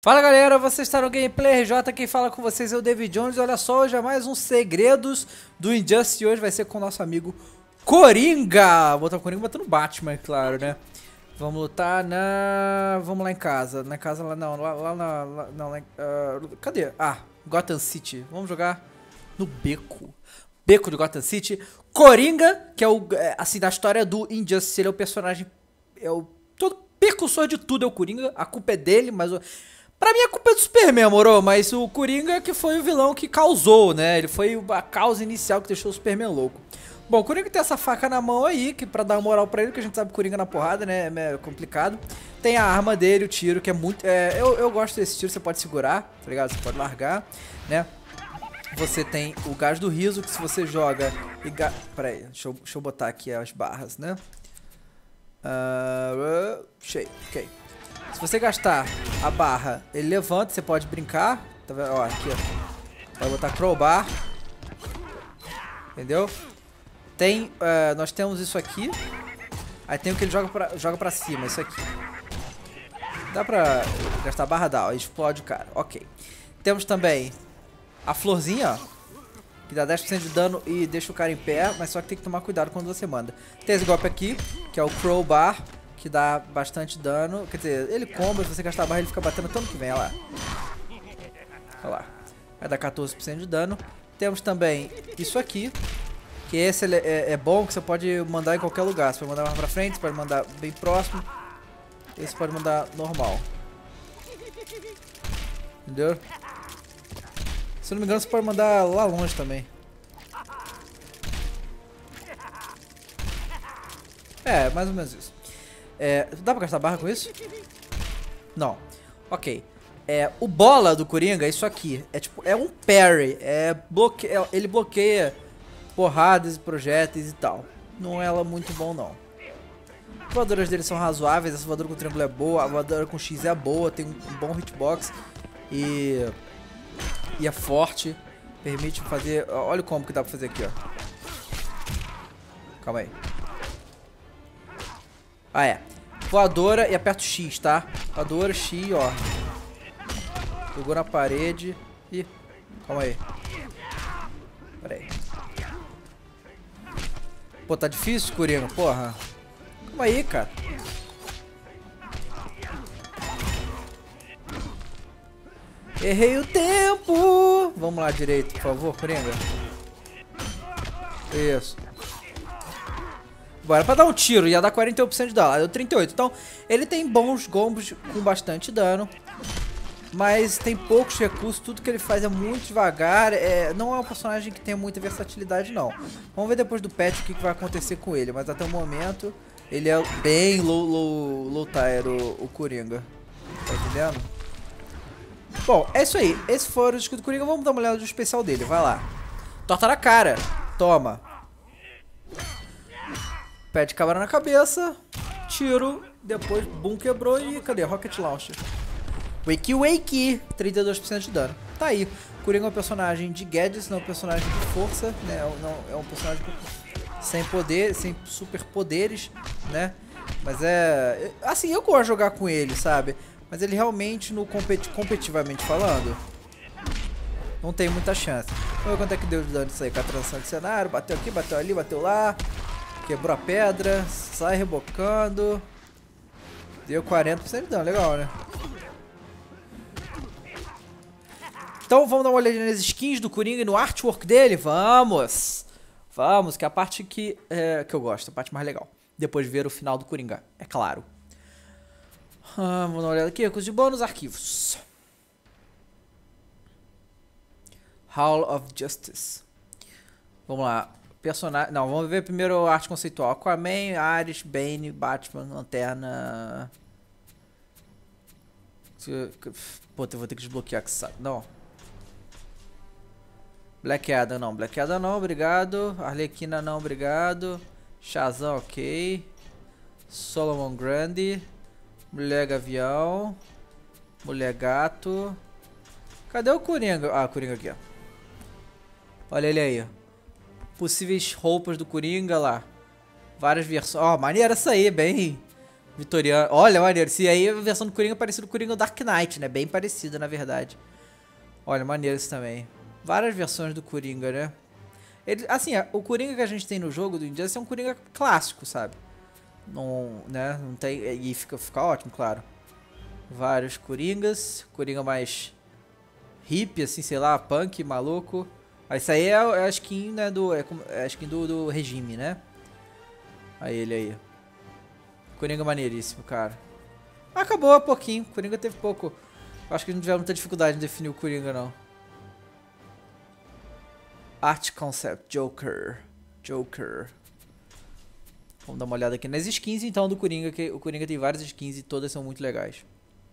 Fala galera, você está no Gameplay RJ, quem fala com vocês é o David Jones. Olha só, hoje é mais um Segredos do Injustice. Hoje vai ser com o nosso amigo Coringa. Vou botar o Coringa botando Batman, é claro, né? Vamos lutar na... Vamos lá em casa. Na casa lá, não, lá na... não, lá em... cadê? Ah, Gotham City. Vamos jogar no Beco. Beco de Gotham City. Coringa, que é o... assim, da história do Injustice, ele é o personagem... É o... todo precursor de tudo é o Coringa. A culpa é dele, mas... Pra mim a culpa é do Superman, moro? Mas o Coringa que foi o vilão que causou, né? Ele foi a causa inicial que deixou o Superman louco. Bom, o Coringa tem essa faca na mão aí, que pra dar uma moral pra ele, que a gente sabe que o Coringa na porrada, né? É complicado. Tem a arma dele, o tiro, que é muito... eu gosto desse tiro, você pode segurar, tá ligado? Você pode largar, né? Você tem o gás do riso, que se você joga... Pera aí, deixa eu botar aqui as barras, né? Cheio, ok. Se você gastar a barra, ele levanta, você pode brincar. Tá vendo? Ó, aqui, ó. Vai botar crowbar. Entendeu? Tem, nós temos isso aqui. Aí tem o que ele joga pra cima, isso aqui. Dá pra gastar a barra? Dá, ó, explode o cara. Ok. Temos também a florzinha, ó. Que dá 10% de dano e deixa o cara em pé, mas só que tem que tomar cuidado quando você manda. Tem esse golpe aqui, que é o crowbar, que dá bastante dano. Quer dizer, ele comba, se você gastar a barra ele fica batendo tanto que vem, olha lá. Olha lá. Vai dar 14% de dano. Temos também isso aqui, que esse é bom, que você pode mandar em qualquer lugar. Você pode mandar mais pra frente, você pode mandar bem próximo. Esse pode mandar normal. Entendeu? Se eu não me engano, você pode mandar lá longe também. É, mais ou menos isso. Dá pra gastar barra com isso? Não. Ok. O bola do Coringa é isso aqui. É um parry. Ele bloqueia porradas, projéteis e tal. Não é muito bom, não. As voadoras dele são razoáveis. Essa voadora com triângulo é boa. A voadora com X é boa. Tem um bom hitbox. E é forte. Permite fazer... Olha o combo que dá pra fazer aqui, ó. Calma aí. Voadora e aperta o X, tá? Voadora, X, ó. Pegou na parede. Ih, calma aí. Pera aí. Pô, tá difícil, Coringa, porra. Calma aí, cara. Errei o tempo. Vamos lá direito, por favor, Coringa. Isso. Bora pra dar um tiro, ia dar 41% de dano, deu 38%. Então, ele tem bons combos com bastante dano. Mas tem poucos recursos, tudo que ele faz é muito devagar. Não é um personagem que tem muita versatilidade, não. Vamos ver depois do patch o que vai acontecer com ele. Mas até o momento, ele é bem low tier, o Coringa. Tá entendendo? Bom, é isso aí. Esse foi o escudo do Coringa. Vamos dar uma olhada no especial dele, vai lá. Torta na cara, toma. Pé de cabra na cabeça, tiro, depois boom, quebrou e cadê? Rocket Launcher. Wakey Wakey, 32% de dano. Tá aí, Coringa é um personagem de gadgets, não é um personagem de força, né? É um personagem sem poder, sem superpoderes, né? Mas assim, eu gosto de jogar com ele, sabe? Mas ele realmente, competitivamente falando, não tem muita chance. Vamos ver quanto é que deu de dano isso aí, com a transição de cenário, bateu aqui, bateu ali, bateu lá. Quebrou a pedra, sai rebocando. Deu 40% de dano, legal, né? Então vamos dar uma olhadinha nas skins do Coringa e no artwork dele? Vamos! Vamos, que é a parte que eu gosto, a parte mais legal. Depois de ver o final do Coringa, é claro. Vamos dar uma olhada aqui, recursos de bônus, arquivos. Hall of Justice. Vamos lá. Personagem. Não, vamos ver primeiro a arte conceitual. Aquaman, Ares, Bane, Batman, Lanterna. Pô, eu vou ter que desbloquear que sabe. Não. Black Adam não. Black Adam não, obrigado. Arlequina não, obrigado. Shazam, ok. Solomon Grundy. Mulher Gavião. Mulher Gato. Cadê o Coringa? Ah, o Coringa aqui, ó. Olha ele aí, ó. Possíveis roupas do Coringa lá. Várias versões. Ó, maneira essa aí, bem Vitoriano. Olha, maneiro. Se aí a versão do Coringa é parecida com o Coringa Dark Knight, né? Bem parecida, na verdade. Olha, maneiro isso também. Várias versões do Coringa, né? Ele, assim, o Coringa que a gente tem no jogo do Injustice é um Coringa clássico, sabe? Não, né? Não tem... E fica ótimo, claro. Vários Coringas. Coringa mais hippie, assim, sei lá, punk, maluco. Isso aí é a skin, né, é a skin do regime, né? Aí ele aí. Coringa maneiríssimo, cara. Acabou um pouquinho. Coringa teve pouco. Acho que não tiveram muita dificuldade em definir o Coringa, não. Art Concept, Joker. Vamos dar uma olhada aqui nas skins, então, do Coringa. Que o Coringa tem várias skins e todas são muito legais.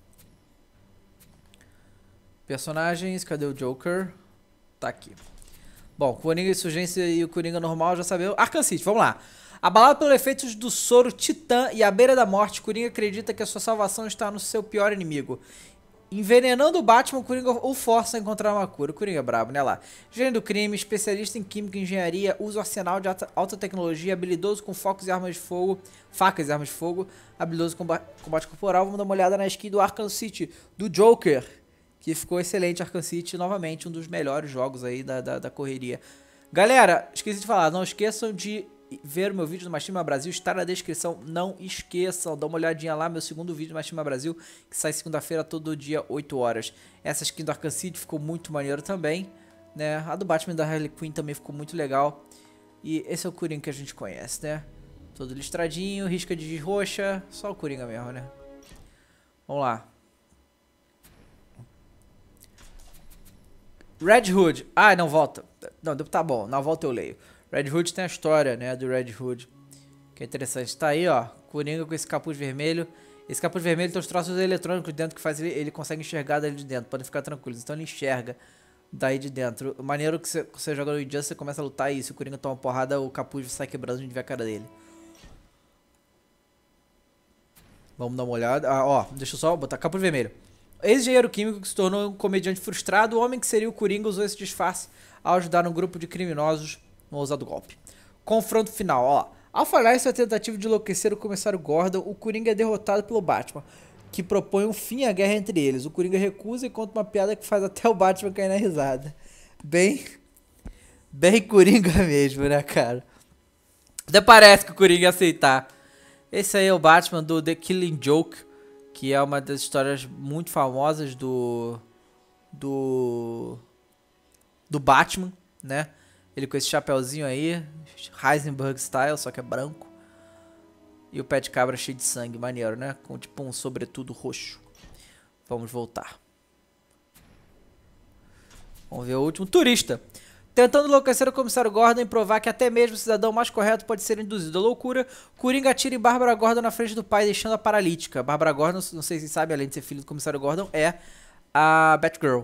Personagens, cadê o Joker? Tá aqui. Bom, Coringa Insurgência e o Coringa normal já sabemos. Arkham City, vamos lá. Abalado pelos efeitos do soro Titã e à beira da morte, Coringa acredita que a sua salvação está no seu pior inimigo. Envenenando o Batman, o Coringa o força a encontrar uma cura. O Coringa é brabo, né lá? Gênio do crime, especialista em química e engenharia, usa o arsenal de alta tecnologia, habilidoso com facas e armas de fogo, habilidoso com combate corporal. Vamos dar uma olhada na skin do Arkham City, do Joker, que ficou excelente. Arkham City, novamente, um dos melhores jogos aí da correria. Galera, esqueci de falar, não esqueçam de ver o meu vídeo do Machinima Brasil, está na descrição, não esqueçam, dá uma olhadinha lá, meu segundo vídeo do Machinima Brasil, que sai segunda-feira todo dia, 8 horas. Essa skin do Arkham City ficou muito maneiro também, né? A do Batman da Harley Quinn também ficou muito legal. E esse é o Coringa que a gente conhece, né? Todo listradinho, risca de giz roxa, só o Coringa mesmo, né? Vamos lá. Red Hood. Ah, não, volta. Não, tá bom, na volta eu leio. Red Hood tem a história, né, do Red Hood, que é interessante. Tá aí, ó, Coringa com esse capuz vermelho. Esse capuz vermelho tem os troços eletrônicos dentro que faz ele consegue enxergar dali de dentro. Podem ficar tranquilos, então ele enxerga daí de dentro. O maneiro que você joga no Injustice, você começa a lutar e se o Coringa toma uma porrada, o capuz sai quebrando onde vê a cara dele. Vamos dar uma olhada. Ah, ó, deixa eu só botar capuz vermelho. Ex-engenheiro químico que se tornou um comediante frustrado, o homem que seria o Coringa usou esse disfarce ao ajudar um grupo de criminosos no ousado golpe. Confronto final, ó. Ao falhar em sua tentativa de enlouquecer o comissário Gordon, o Coringa é derrotado pelo Batman, que propõe um fim à guerra entre eles. O Coringa recusa e conta uma piada que faz até o Batman cair na risada. Bem Coringa mesmo, né, cara? Até parece que o Coringa ia aceitar. Esse aí é o Batman do The Killing Joke, que é uma das histórias muito famosas do Batman, né? Ele com esse chapéuzinho aí, Heisenberg style, só que é branco. E o pé de cabra cheio de sangue, maneiro, né? Com tipo um sobretudo roxo. Vamos voltar. Vamos ver o último. Turista. Tentando enlouquecer o comissário Gordon e provar que até mesmo o cidadão mais correto pode ser induzido à loucura, Coringa atira em Bárbara Gordon na frente do pai, deixando-a paralítica. Bárbara Gordon, não sei se vocês sabem, além de ser filho do comissário Gordon, é a Batgirl.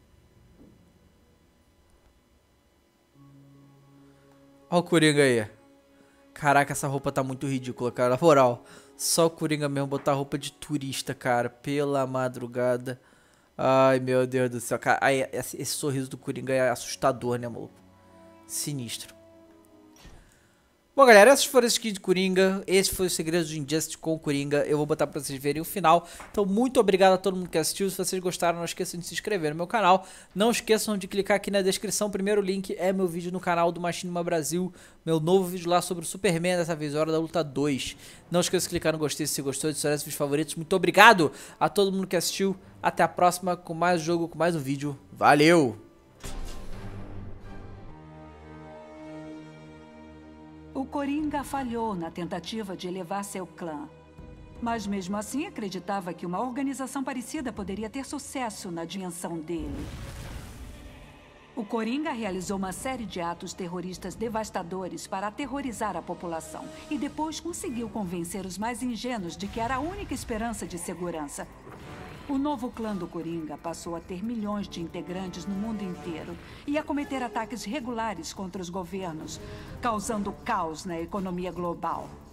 Olha o Coringa aí. Caraca, essa roupa tá muito ridícula, cara. Na moral, só o Coringa mesmo botar roupa de turista, cara. Pela madrugada. Ai, meu Deus do céu. Cara, ai, esse sorriso do Coringa é assustador, né, maluco? Sinistro. Bom, galera, essas foram as skins de Coringa. Esse foi o segredo de Injustice com o Coringa. Eu vou botar pra vocês verem o final. Então, muito obrigado a todo mundo que assistiu. Se vocês gostaram, não esqueçam de se inscrever no meu canal. Não esqueçam de clicar aqui na descrição. O primeiro link é meu vídeo no canal do Machinima Brasil. Meu novo vídeo lá sobre o Superman, dessa vez, Hora da Luta 2. Não esqueça de clicar no gostei se você gostou, de adicionar seus favoritos. Muito obrigado a todo mundo que assistiu. Até a próxima com mais jogo, com mais um vídeo. Valeu! O Coringa falhou na tentativa de elevar seu clã. Mas mesmo assim acreditava que uma organização parecida poderia ter sucesso na dimensão dele. O Coringa realizou uma série de atos terroristas devastadores para aterrorizar a população. E depois conseguiu convencer os mais ingênuos de que era a única esperança de segurança. O novo clã do Coringa passou a ter milhões de integrantes no mundo inteiro e a cometer ataques regulares contra os governos, causando caos na economia global.